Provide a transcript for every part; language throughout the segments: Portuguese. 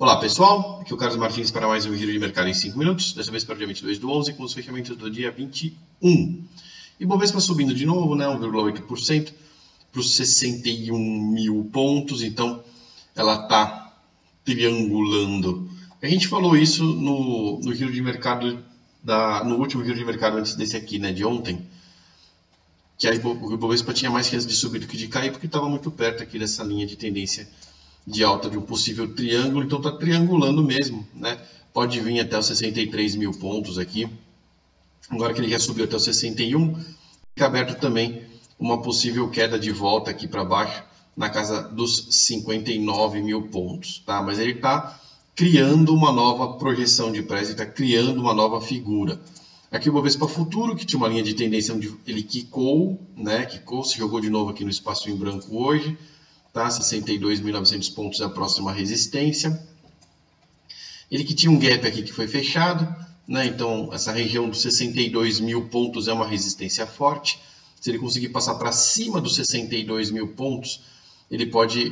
Olá pessoal, aqui é o Carlos Martins para mais um giro de mercado em 5 minutos, dessa vez para o dia 22/11 com os fechamentos do dia 21. E Bovespa subindo de novo, né, 1,8% para os 61 mil pontos, então ela está triangulando. A gente falou isso no giro de mercado, no último giro de mercado antes desse aqui, né, de ontem, que o Bovespa tinha mais chance de subir do que de cair, porque estava muito perto aqui dessa linha de tendência de alta de um possível triângulo, então está triangulando mesmo, né? Pode vir até os 63 mil pontos aqui. Agora que ele já subiu até os 61, fica aberto também uma possível queda de volta aqui para baixo, na casa dos 59 mil pontos, tá? Mas ele está criando uma nova projeção de preço, está criando uma nova figura. Aqui o Bovespa Futuro, que tinha uma linha de tendência onde ele quicou, né? Quicou, se jogou de novo aqui no espaço em branco hoje. Tá? 62.900 pontos é a próxima resistência. Ele que tinha um gap aqui que foi fechado, né? Então essa região dos 62 mil pontos é uma resistência forte. Se ele conseguir passar para cima dos 62 mil pontos, ele pode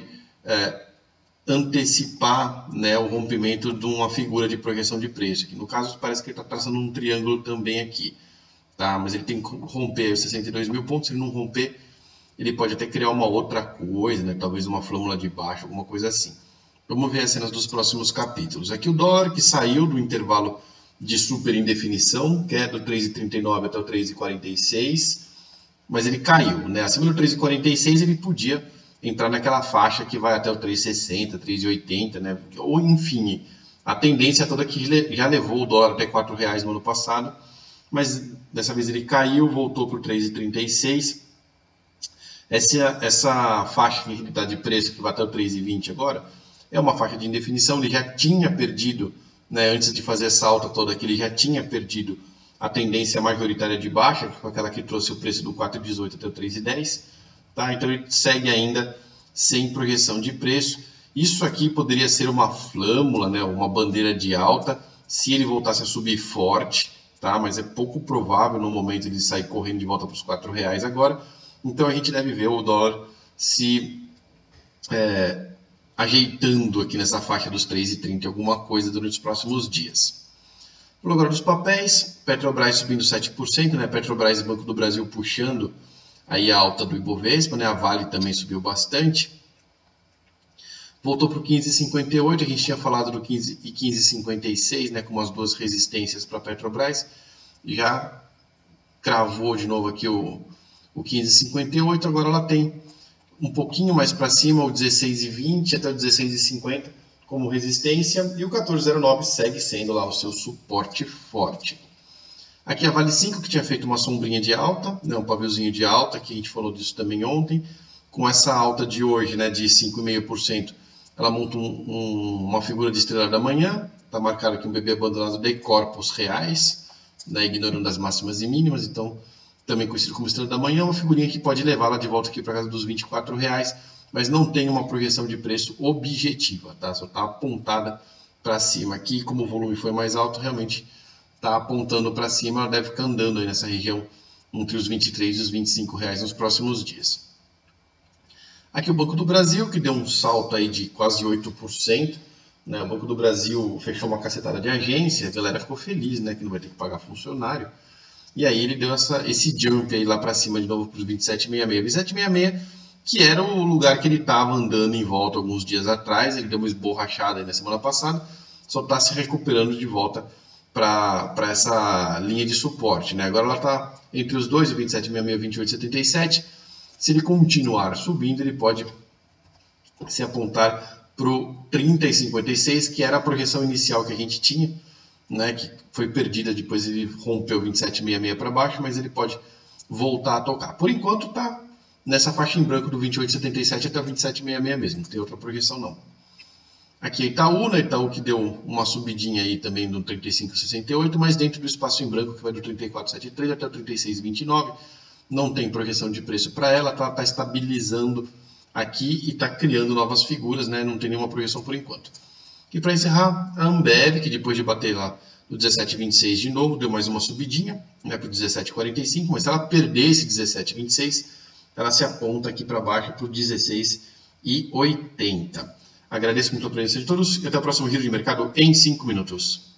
antecipar, né, o rompimento de uma figura de projeção de preço. Aqui, no caso, parece que ele está traçando um triângulo também aqui. Tá? Mas ele tem que romper os 62 mil pontos. Se ele não romper, ele pode até criar uma outra coisa, né? Talvez uma flâmula de baixo, alguma coisa assim. Vamos ver as cenas dos próximos capítulos. Aqui o dólar que saiu do intervalo de super indefinição, que é do 3,39 até o 3,46, mas ele caiu, né? Acima do 3,46 ele podia entrar naquela faixa que vai até o 3,60, 3,80, né? Ou enfim, a tendência toda que já levou o dólar até R$4 no ano passado, mas dessa vez ele caiu, voltou para o 3,36. Essa faixa que está de preço, que vai até o 3,20 agora, é uma faixa de indefinição. Ele já tinha perdido, né, antes de fazer essa alta toda aqui, ele já tinha perdido a tendência majoritária de baixa, que foi aquela que trouxe o preço do 4,18 até o 3,10. Tá? Então ele segue ainda sem projeção de preço. Isso aqui poderia ser uma flâmula, né, uma bandeira de alta, se ele voltasse a subir forte, tá? Mas é pouco provável no momento ele sair correndo de volta para os R$4 agora. Então a gente deve ver o dólar se ajeitando aqui nessa faixa dos 3,30, alguma coisa durante os próximos dias. No lugar dos papéis, Petrobras subindo 7%, né? Petrobras e Banco do Brasil puxando aí a alta do Ibovespa, né? A Vale também subiu bastante. Voltou para o 15,58, a gente tinha falado do 15 e 15,56, né? Com as duas resistências para a Petrobras. Já cravou de novo aqui o 15,58, agora ela tem um pouquinho mais para cima, o 16,20 até o 16,50 como resistência, e o 14,09 segue sendo lá o seu suporte forte. Aqui a Vale 5, que tinha feito uma sombrinha de alta, né, um paviozinho de alta, que a gente falou disso também ontem, com essa alta de hoje, né, de 5,5%, ela monta uma figura de estrela da manhã, está marcado aqui um bebê abandonado de corpos reais, né, ignorando as máximas e mínimas, então também conhecido como estrela da manhã, uma figurinha que pode levá-la de volta aqui para casa dos R$24, mas não tem uma projeção de preço objetiva, tá? Só está apontada para cima aqui, como o volume foi mais alto, realmente está apontando para cima, ela deve ficar andando aí nessa região entre os R$23 e os R$25 nos próximos dias. Aqui o Banco do Brasil, que deu um salto aí de quase 8%, né? O Banco do Brasil fechou uma cacetada de agência, a galera ficou feliz, né, que não vai ter que pagar funcionário. E aí ele deu esse jump aí lá para cima de novo para os 27,66. 27,66, que era o lugar que ele estava andando em volta alguns dias atrás. Ele deu uma esborrachada aí na semana passada, só está se recuperando de volta para essa linha de suporte, né? Agora ela está entre os dois, 27,66 e 28,77. Se ele continuar subindo, ele pode se apontar para o 30,56, que era a projeção inicial que a gente tinha, né, que foi perdida, depois ele rompeu 27,66 para baixo, mas ele pode voltar a tocar. Por enquanto está nessa faixa em branco do 28,77 até o 27,66 mesmo, não tem outra projeção não. Aqui é Itaú, né, Itaú que deu uma subidinha aí também do 35,68, mas dentro do espaço em branco que vai do 34,73 até o 36,29, não tem projeção de preço para ela, está estabilizando aqui e está criando novas figuras, né, não tem nenhuma projeção por enquanto. E para encerrar, a Ambev, que depois de bater lá no 17,26 de novo, deu mais uma subidinha, né, para o 17,45, mas se ela perder esse 17,26, ela se aponta aqui para baixo para o 16,80. Agradeço muito a presença de todos e até o próximo Giro de Mercado em 5 minutos.